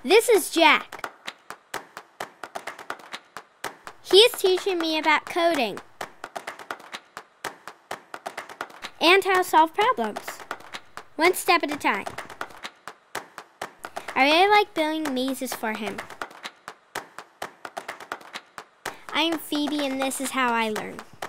This is Jack. He is teaching me about coding and how to solve problems, one step at a time. I really like building mazes for him. I am Phoebe, and this is how I learn.